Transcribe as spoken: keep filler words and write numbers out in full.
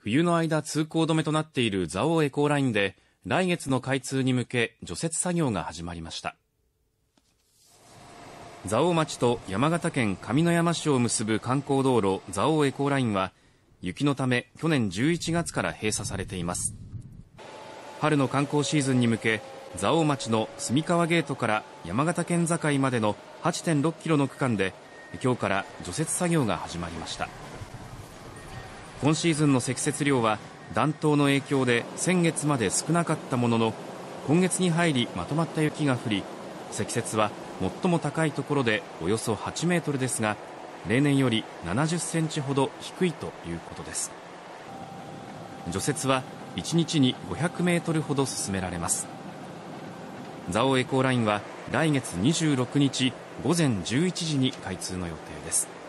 冬の間通行止めとなっている蔵王エコーラインで来月の開通に向け除雪作業が始まりました。蔵王町と山形県上山市を結ぶ観光道路蔵王エコーラインは雪のため去年じゅういちがつから閉鎖されています。春の観光シーズンに向け蔵王町の住川ゲートから山形県境までの はちてんろっキロの区間で今日から除雪作業が始まりました。今シーズンの積雪量は暖冬の影響で先月まで少なかったものの、今月に入りまとまった雪が降り、積雪は最も高いところでおよそはちメートルですが、例年よりななじゅっセンチほど低いということです。除雪はいちにちにごひゃくメートルほど進められます。蔵王エコーラインは来月にじゅうろくにちごぜんじゅういちじに開通の予定です。